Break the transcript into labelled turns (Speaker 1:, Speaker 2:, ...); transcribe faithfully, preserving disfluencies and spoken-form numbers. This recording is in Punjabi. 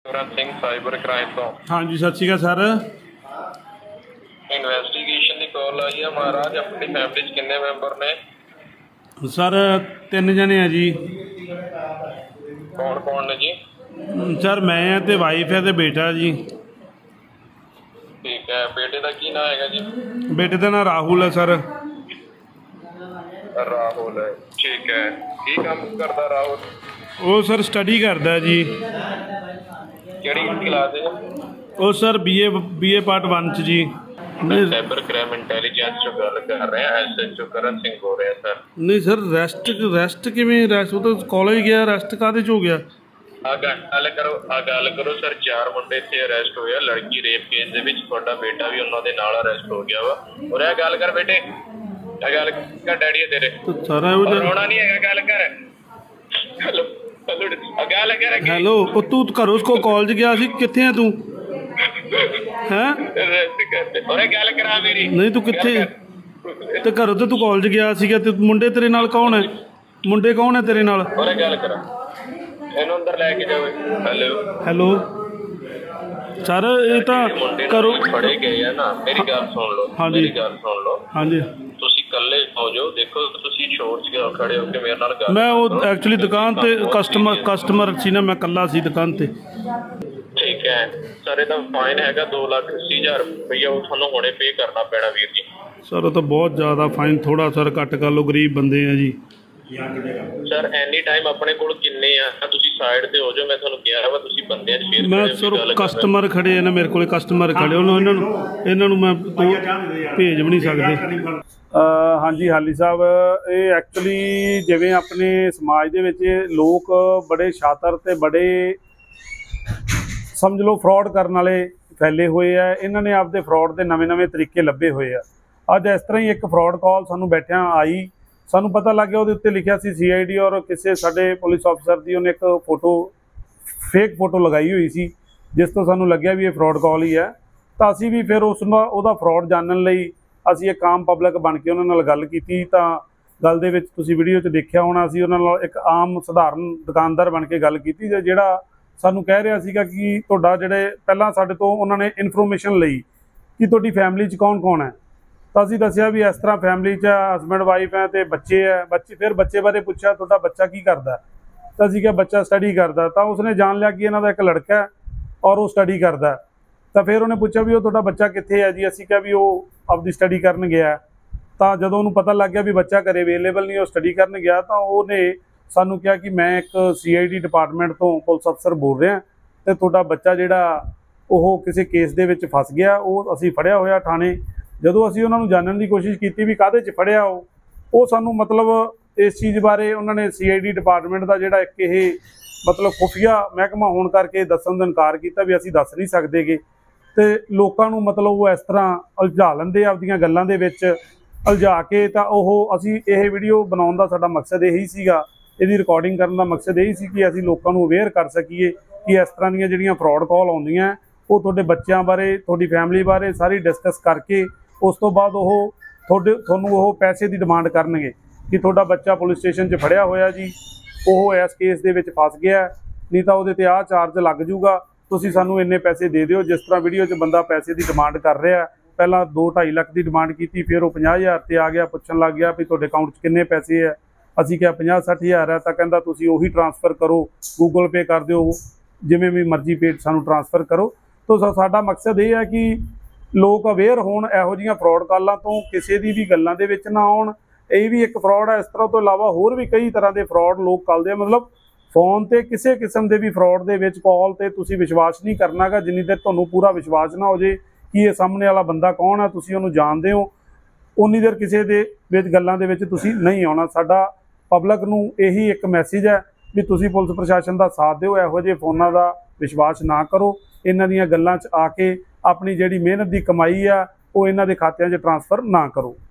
Speaker 1: ਸਿੰਘ ਸਾਈਬਰ ਕ੍ਰਾਈਮ ਤੋਂ।
Speaker 2: ਹਾਂਜੀ ਸਤਿ ਸ਼੍ਰੀ ਅਕਾਲ ਸਰ।
Speaker 1: ਇਨਵੈਸਟੀਗੇਸ਼ਨ ਦੀ ਕਾਲ ਆਈ ਹੈ ਮਹਾਰਾਜ। ਆਪਣੀ ਫੈਮਿਲੀ 'ਚ ਕਿੰਨੇ ਮੈਂਬਰ ਨੇ?
Speaker 2: ਸਰ ਤਿੰਨ ਜਣੇ ਆ ਜੀ।
Speaker 1: ਕੌਣ ਕੌਣ ਨੇ ਜੀ?
Speaker 2: ਸਰ ਮੈਂ ਆ ਤੇ ਵਾਈਫ ਹੈ ਤੇ ਬੇਟਾ ਜੀ।
Speaker 1: ਠੀਕ ਹੈ। ਬੇਟੇ ਦਾ ਕੀ ਨਾਮ ਹੈਗਾ ਜੀ?
Speaker 2: ਬੇਟੇ ਦਾ ਨਾਮ ਰਾਹੁਲ ਹੈ ਸਰ।
Speaker 1: ਰਾਹੁਲ ਹੈ, ਠੀਕ ਹੈ। ਕੀ ਕੰਮ ਕਰਦਾ ਰਾਹੁਲ?
Speaker 2: ਉਹ ਸਰ ਸਟੱਡੀ ਕਰਦਾ ਜੀ।
Speaker 1: ਕਿਹੜੀ ਕਲਾਸ ਹੈ?
Speaker 2: ਉਹ sir B A B A part one 'ਚ ਜੀ।
Speaker 1: ਸਾਈਬਰ ਕ੍ਰਾਈਮ ਇੰਟੈਲੀਜੈਂਸ ਚੋਂ ਗੱਲ ਕਰ ਰਹੇ ਹਾਂ। ਐਸ ਐਚ ਓ ਕਰਨ ਸਿੰਘ ਹੋ ਰਿਹਾ ਸਰ।
Speaker 2: ਨਹੀਂ ਸਰ ਰੈਸਟ ਰੈਸਟ ਕਿਵੇਂ ਰੈਸਟ? ਉਹ ਤਾਂ ਕਾਲਜ ਗਿਆ, ਰੈਸਟ ਕਾਹਦੇ 'ਚ ਹੋ ਗਿਆ?
Speaker 1: ਆ ਗੱਲ ਕਰੋ ਆ ਗੱਲ ਕਰੋ ਸਰ। ਚਾਰ ਮੁੰਡੇ ਇੱਥੇ ਅਰੈਸਟ ਹੋਏ ਆ ਲੜਕੀ ਰੇਪ ਕੇਸ ਦੇ ਵਿੱਚ। ਤੁਹਾਡਾ ਬੇਟਾ ਵੀ ਉਹਨਾਂ ਦੇ ਨਾਲ ਅਰੈਸਟ ਹੋ ਗਿਆ ਵਾ। ਔਰ ਇਹ ਗੱਲ ਕਰ ਬੇਟੇ, ਇਹ ਗੱਲ ਕਰ। ਡੈਡੀ ਤੇਰੇ
Speaker 2: ਸਾਰਾ
Speaker 1: ਰੋਣਾ ਨਹੀਂ ਹੈਗਾ, ਗੱਲ ਕਰ। ਹੈਲੋ ਗੱਲ ਕਰ।
Speaker 2: ਹੈਲੋ ਉਹ ਤੂੰ ਘਰੋਂ ਉਸ ਕੋ ਕਾਲਜ ਗਿਆ ਸੀ, ਕਿੱਥੇ ਆ ਤੂੰ? ਹੈਂ
Speaker 1: ਔਰ ਗੱਲ ਕਰਾ ਮੇਰੀ।
Speaker 2: ਨਹੀਂ ਤੂੰ ਕਿੱਥੇ ਤੇ ਘਰੋਂ ਤੇ ਤੂੰ ਕਾਲਜ ਗਿਆ ਸੀਗਾ ਤੇ ਮੁੰਡੇ ਤੇਰੇ ਨਾਲ ਕੌਣ ਹੈ? ਮੁੰਡੇ ਕੌਣ ਹੈ ਤੇਰੇ ਨਾਲ?
Speaker 1: ਔਰ ਗੱਲ ਕਰਾ, ਇਹਨੂੰ ਅੰਦਰ ਲੈ ਕੇ ਜਾਓ। ਹੈਲੋ
Speaker 2: ਹੈਲੋ ਸਰ ਇਹ ਤਾਂ ਕਰੋ
Speaker 1: ਫੜੇ ਗਏ ਆ ਨਾ। ਮੇਰੀ ਗੱਲ ਸੁਣ ਲਓ, ਮੇਰੀ ਗੱਲ ਸੁਣ ਲਓ।
Speaker 2: ਹਾਂਜੀ
Speaker 1: ਤੁਸੀਂ ਇਕੱਲੇ ਹੋ ਜਾਓ। ਦੇਖੋ ਤੁਸੀਂ ਸ਼ੋਰ 'ਚ ਖੜੇ ਹੋ ਕੇ ਮੇਰੇ ਨਾਲ ਗੱਲ।
Speaker 2: ਮੈਂ ਉਹ ਐਕਚੁਅਲੀ ਦੁਕਾਨ ਤੇ ਕਸਟਮਰ ਕਸਟਮਰ ਸੀ ਨਾ, ਮੈਂ ਇਕੱਲਾ ਸੀ ਦੁਕਾਨ ਤੇ।
Speaker 1: ਠੀਕ ਹੈ ਸਰ। ਇਹਦਾ ਫਾਈਨ ਹੈਗਾ ਦੋ ਲੱਖ ਅੱਸੀ ਹਜ਼ਾਰ ਰੁਪਈਆ। ਉਹ ਤੁਹਾਨੂੰ ਹੁਣੇ ਪੇ ਕਰਨਾ ਪੈਣਾ ਵੀਰ ਜੀ।
Speaker 2: ਸਰ ਉਹ ਤਾਂ ਬਹੁਤ ਜ਼ਿਆਦਾ ਫਾਈਨ। ਥੋੜਾ ਸਰ ਘੱਟ ਕਰ ਲਓ, ਗਰੀਬ ਬੰਦੇ ਆ ਜੀ।
Speaker 1: ਸਰ ਐਨੀ ਟਾਈਮ ਆਪਣੇ ਕੋਲ ਕਿੰਨੇ ਆ? ਤੁਸੀਂ ਸਾਈਡ ਤੇ ਹੋ ਜਾਓ। ਮੈਂ ਤੁਹਾਨੂੰ ਕਿਹਾ ਵਾ ਤੁਸੀਂ ਬੰਦਿਆਂ 'ਚ ਫੇਰ।
Speaker 2: ਮੈਂ ਸਰ ਕਸਟਮਰ ਖੜੇ ਆ ਨਾ ਮੇਰੇ ਕੋਲ, ਕਸਟਮਰ ਖੜੇ ਉਹਨਾਂ ਇਹਨਾਂ ਨੂੰ ਇਹਨਾਂ ਨੂੰ ਮੈਂ ਭੇਜ ਵੀ ਨਹੀਂ ਸਕਦੇ। ਹਾਂਜੀ ਹਾਲੀ ਸਾਹਿਬ, ਇਹ ਐਕਚੁਅਲੀ ਜਿਵੇਂ ਆਪਣੇ ਸਮਾਜ ਦੇ ਵਿੱਚ ਲੋਕ ਬੜੇ ਸ਼ਾਤਰ ਤੇ ਬੜੇ ਸਮਝ ਲਓ ਫਰਾਡ ਕਰਨ ਵਾਲੇ ਫੈਲੇ ਹੋਏ ਆ। ਇਹਨਾਂ ਨੇ ਆਪਦੇ ਫਰਾਡ ਦੇ ਨਵੇਂ ਨਵੇਂ ਤਰੀਕੇ ਲੱਭੇ ਹੋਏ ਆ। ਅੱਜ ਇਸ ਤਰ੍ਹਾਂ ਹੀ ਇੱਕ ਫਰਾਡ ਕਾਲ ਸਾਨੂੰ ਬੈਠਿਆਂ ਆਈ। ਸਾਨੂੰ ਪਤਾ ਲੱਗ ਗਿਆ ਉਹਦੇ ਉੱਤੇ ਲਿਖਿਆ ਸੀ ਸੀ ਆਈ ਡੀ, ਔਰ ਕਿਸੇ ਸਾਡੇ ਪੁਲਿਸ ਅਫਸਰ ਦੀ ਉਹਨੇ ਇੱਕ ਫੋਟੋ ਫੇਕ ਫੋਟੋ ਲਗਾਈ ਹੋਈ ਸੀ, ਜਿਸ ਤੋਂ ਸਾਨੂੰ ਲੱਗਿਆ ਵੀ ਇਹ ਫਰਾਡ ਕਾਲ ਹੀ ਹੈ। ਤਾਂ ਅਸੀਂ ਵੀ ਫਿਰ ਉਸ ਦਾ ਉਹਦਾ ਫਰਾਡ ਜਾਣਨ ਲਈ ਅਸੀਂ ਇੱਕ ਆਮ ਪਬਲਿਕ ਬਣ ਕੇ ਉਹਨਾਂ ਨਾਲ ਗੱਲ ਕੀਤੀ। ਤਾਂ ਗੱਲ ਦੇ ਵਿੱਚ ਤੁਸੀਂ ਵੀਡੀਓ 'ਚ ਦੇਖਿਆ ਹੋਣਾ, ਅਸੀਂ ਉਹਨਾਂ ਨਾਲ ਇੱਕ ਆਮ ਸਧਾਰਨ ਦੁਕਾਨਦਾਰ ਬਣ ਕੇ ਗੱਲ ਕੀਤੀ, ਤੇ ਜਿਹੜਾ ਸਾਨੂੰ ਕਹਿ ਰਿਹਾ ਸੀਗਾ ਕਿ ਤੁਹਾਡਾ ਜਿਹੜੇ ਪਹਿਲਾਂ ਸਾਡੇ ਤੋਂ ਉਹਨਾਂ ਨੇ ਇਨਫੋਰਮੇਸ਼ਨ ਲਈ ਕਿ ਤੁਹਾਡੀ ਫੈਮਿਲੀ 'ਚ ਕੌਣ ਕੌਣ ਹੈ। ਤਾਂ ਅਸੀਂ ਦੱਸਿਆ ਵੀ ਇਸ ਤਰ੍ਹਾਂ ਫੈਮਿਲੀ 'ਚ ਹਸਬੈਂਡ ਵਾਈਫ ਹੈ ਅਤੇ ਬੱਚੇ ਹੈ। ਬੱਚੇ ਫਿਰ ਬੱਚੇ ਬਾਰੇ ਪੁੱਛਿਆ ਤੁਹਾਡਾ ਬੱਚਾ ਕੀ ਕਰਦਾ? ਤਾਂ ਅਸੀਂ ਕਿਹਾ ਬੱਚਾ ਸਟੱਡੀ ਕਰਦਾ। ਤਾਂ ਉਸਨੇ ਜਾਣ ਲਿਆ ਕਿ ਇਹਨਾਂ ਦਾ ਇੱਕ ਲੜਕਾ ਹੈ ਔਰ ਉਹ ਸਟੱਡੀ ਕਰਦਾ। ਤਾਂ ਫਿਰ ਉਹਨੇ ਪੁੱਛਿਆ ਵੀ ਉਹ ਤੁਹਾਡਾ ਬੱਚਾ ਕਿੱਥੇ ਹੈ ਜੀ? ਅਸੀਂ ਕਿਹਾ ਵੀ ਉਹ ਆਪਦੀ ਸਟੱਡੀ ਕਰਨ ਗਿਆ। ਤਾਂ ਜਦੋਂ ਉਹਨੂੰ ਪਤਾ ਲੱਗ ਗਿਆ ਵੀ ਬੱਚਾ ਘਰੇ ਅਵੇਲੇਬਲ ਨਹੀਂ, ਉਹ ਸਟੱਡੀ ਕਰਨ ਗਿਆ, ਤਾਂ ਉਹਨੇ ਸਾਨੂੰ ਕਿਹਾ ਕਿ ਮੈਂ ਇੱਕ ਸੀ ਆਈ ਡੀ ਡਿਪਾਰਟਮੈਂਟ ਤੋਂ ਪੁਲਿਸ ਅਫਸਰ ਬੋਲ ਰਿਹਾ ਅਤੇ ਤੁਹਾਡਾ ਬੱਚਾ ਜਿਹੜਾ ਉਹ ਕਿਸੇ ਕੇਸ ਦੇ ਵਿੱਚ ਫਸ ਗਿਆ, ਉਹ ਅਸੀਂ ਫੜਿਆ ਹੋਇਆ ਥਾਣੇ। ਜਦੋਂ ਅਸੀਂ ਉਹਨਾਂ ਨੂੰ ਜਾਣਨ ਦੀ ਕੋਸ਼ਿਸ਼ ਕੀਤੀ ਵੀ ਕਾਹਦੇ 'ਚ ਫੜਿਆ ਉਹ ਉਹ ਸਾਨੂੰ ਮਤਲਬ ਇਸ ਚੀਜ਼ ਬਾਰੇ ਉਹਨਾਂ ਨੇ ਸੀ ਆਈ ਡੀ ਡਿਪਾਰਟਮੈਂਟ ਦਾ ਜਿਹੜਾ ਇੱਕ ਇਹ ਮਤਲਬ ਖੁਫੀਆ ਮਹਿਕਮਾ ਹੋਣ ਕਰਕੇ ਦੱਸਣ ਦਾ ਇਨਕਾਰ ਕੀਤਾ ਵੀ ਅਸੀਂ ਦੱਸ ਨਹੀਂ ਸਕਦੇ ਗੇ। ਅਤੇ ਲੋਕਾਂ ਨੂੰ ਮਤਲਬ ਉਹ ਇਸ ਤਰ੍ਹਾਂ ਉਲਝਾ ਲੈਂਦੇ ਆਪਦੀਆਂ ਗੱਲਾਂ ਦੇ ਵਿੱਚ ਉਲਝਾ ਕੇ। ਤਾਂ ਉਹ ਅਸੀਂ ਇਹ ਵੀਡੀਓ ਬਣਾਉਣ ਦਾ ਸਾਡਾ ਮਕਸਦ ਇਹੀ ਸੀਗਾ, ਇਹਦੀ ਰਿਕਾਰਡਿੰਗ ਕਰਨ ਦਾ ਮਕਸਦ ਇਹੀ ਸੀ ਕਿ ਅਸੀਂ ਲੋਕਾਂ ਨੂੰ ਅਵੇਅਰ ਕਰ ਸਕੀਏ ਕਿ ਇਸ ਤਰ੍ਹਾਂ ਦੀਆਂ ਜਿਹੜੀਆਂ ਫਰਾਡ ਕਾਲ ਆਉਂਦੀਆਂ ਉਹ ਤੁਹਾਡੇ ਬੱਚਿਆਂ ਬਾਰੇ, ਤੁਹਾਡੀ ਫੈਮਿਲੀ ਬਾਰੇ ਸਾਰੀ ਡਿਸਕਸ ਕਰਕੇ ਉਸ ਤੋਂ ਬਾਅਦ ਉਹ ਤੁਹਾਡੇ ਤੁਹਾਨੂੰ ਉਹ ਪੈਸੇ ਦੀ ਡਿਮਾਂਡ ਕਰਨਗੇ ਕਿ ਤੁਹਾਡਾ ਬੱਚਾ ਪੁਲਿਸ ਸਟੇਸ਼ਨ 'ਚ ਫੜਿਆ ਹੋਇਆ ਜੀ, ਉਹ ਇਸ ਕੇਸ ਦੇ ਵਿੱਚ ਫਸ ਗਿਆ, ਨਹੀਂ ਤਾਂ ਉਹਦੇ 'ਤੇ ਆਹ ਚਾਰਜ ਲੱਗ ਜੂਗਾ, ਤੁਸੀਂ ਸਾਨੂੰ ਇੰਨੇ ਪੈਸੇ ਦੇ ਦਿਓ। ਜਿਸ ਤਰ੍ਹਾਂ ਵੀਡੀਓ 'ਚ ਬੰਦਾ ਪੈਸੇ ਦੀ ਡਿਮਾਂਡ ਕਰ ਰਿਹਾ, ਪਹਿਲਾਂ ਦੋ ਢਾਈ ਲੱਖ ਦੀ ਡਿਮਾਂਡ ਕੀਤੀ, ਫਿਰ ਉਹ ਪੰਜਾਹ ਹਜ਼ਾਰ 'ਤੇ ਆ ਗਿਆ। ਪੁੱਛਣ ਲੱਗ ਗਿਆ ਵੀ ਤੁਹਾਡੇ ਅਕਾਊਂਟ 'ਚ ਕਿੰਨੇ ਪੈਸੇ ਹੈ? ਅਸੀਂ ਕਿਹਾ ਪੰਜਾਹ ਸੱਠ ਹਜ਼ਾਰ ਹੈ। ਤਾਂ ਕਹਿੰਦਾ ਤੁਸੀਂ ਉਹੀ ਟਰਾਂਸਫਰ ਕਰੋ, ਗੂਗਲ ਪੇ ਕਰ ਦਿਓ, ਜਿਵੇਂ ਵੀ ਮਰਜ਼ੀ ਪੇ ਸਾਨੂੰ ਟਰਾਂਸਫਰ ਕਰੋ। ਤਾਂ ਸਾਡਾ ਮਕਸਦ ਇਹ ਹੈ ਕਿ ਲੋਕ ਅਵੇਅਰ ਹੋਣ ਇਹੋ ਜਿਹੀਆਂ ਫਰਾਡ ਕਾਲਾਂ ਤੋਂ, ਕਿਸੇ ਦੀ ਵੀ ਗੱਲਾਂ ਦੇ ਵਿੱਚ ਨਾ ਆਉਣ। ਇਹ ਵੀ ਇੱਕ ਫਰਾਡ ਹੈ। ਇਸ ਤਰ੍ਹਾਂ ਤੋਂ ਇਲਾਵਾ ਹੋਰ ਵੀ ਕਈ ਤਰ੍ਹਾਂ ਦੇ ਫਰਾਡ ਲੋਕ ਕਰਦੇ ਆ। ਮਤਲਬ ਫੋਨ 'ਤੇ ਕਿਸੇ ਕਿਸਮ ਦੇ ਵੀ ਫਰਾਡ ਦੇ ਵਿੱਚ ਕਾਲ 'ਤੇ ਤੁਸੀਂ ਵਿਸ਼ਵਾਸ ਨਹੀਂ ਕਰਨਾ ਗਾ ਜਿੰਨੀ ਦੇਰ ਤੁਹਾਨੂੰ ਪੂਰਾ ਵਿਸ਼ਵਾਸ ਨਾ ਹੋ ਜੇ ਕਿ ਇਹ ਸਾਹਮਣੇ ਵਾਲਾ ਬੰਦਾ ਕੌਣ ਹੈ, ਤੁਸੀਂ ਉਹਨੂੰ ਜਾਣਦੇ ਹੋ, ਉਨੀ ਦੇਰ ਕਿਸੇ ਦੇ ਵਿੱਚ ਗੱਲਾਂ ਦੇ ਵਿੱਚ ਤੁਸੀਂ ਨਹੀਂ ਆਉਣਾ। ਸਾਡਾ ਪਬਲਿਕ ਨੂੰ ਇਹੀ ਇੱਕ ਮੈਸੇਜ ਹੈ ਵੀ ਤੁਸੀਂ ਪੁਲਿਸ ਪ੍ਰਸ਼ਾਸਨ ਦਾ ਸਾਥ ਦਿਓ, ਇਹੋ ਜਿਹੇ ਫੋਨਾਂ ਦਾ ਵਿਸ਼ਵਾਸ ਨਾ ਕਰੋ, ਇਹਨਾਂ ਦੀਆਂ ਗੱਲਾਂ 'ਚ ਆ ਕੇ ਆਪਣੀ ਜਿਹੜੀ ਮਿਹਨਤ ਦੀ ਕਮਾਈ ਆ ਉਹ ਇਹਨਾਂ ਦੇ ਖਾਤਿਆਂ 'ਚ ਟਰਾਂਸਫਰ ਨਾ ਕਰੋ।